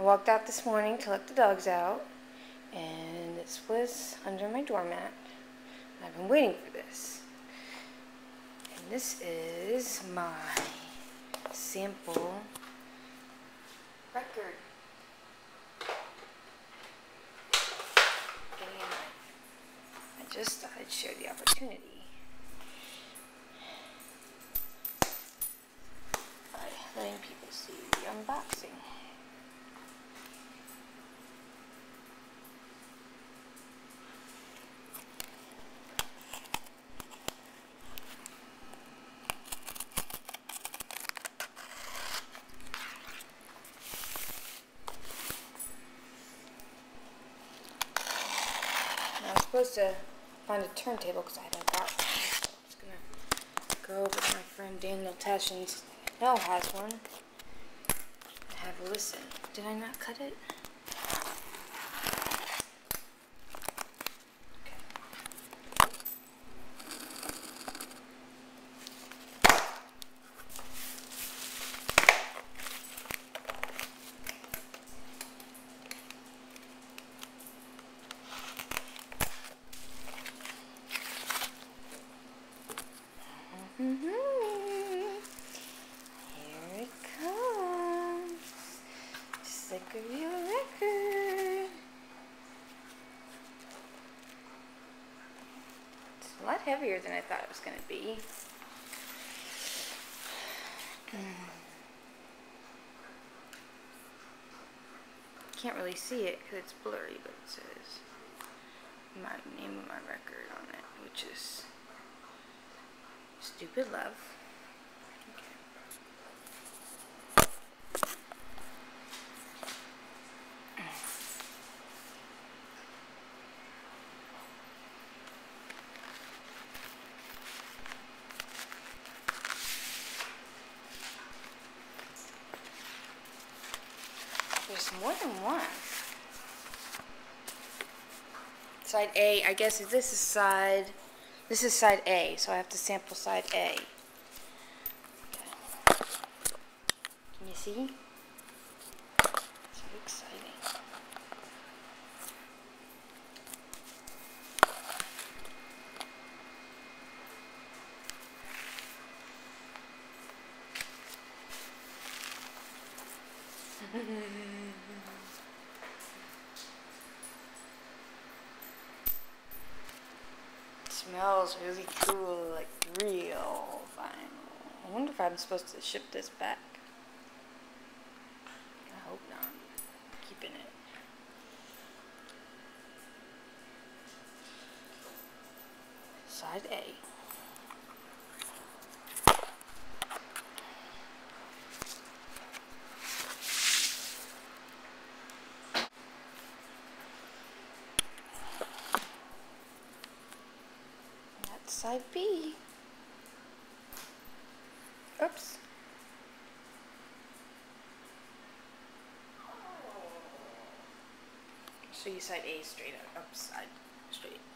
walked out this morning to let the dogs out, and this was under my doormat. I've been waiting for this. And this is my sample record. I just thought I'd share the opportunity by letting people see the unboxing. I was supposed to find a turntable because I haven't got one. So I'm just gonna go over to my friend Daniel Tashin's. Nell has one. And have a listen. Did I not cut it? Here it comes. Just like a real record. It's a lot heavier than I thought it was going to be. Can't really see it because it's blurry, but it says my name of my record on it, which is Stupid Love. There's more than one. Side A, I guess this is side A, so I have to sample side A. Okay. Can you see? So exciting. Smells really cool, like real vinyl. I wonder if I'm supposed to ship this back. I hope not. I'm keeping it. Side A. Side B. Oops. Show you side A straight up, side straight.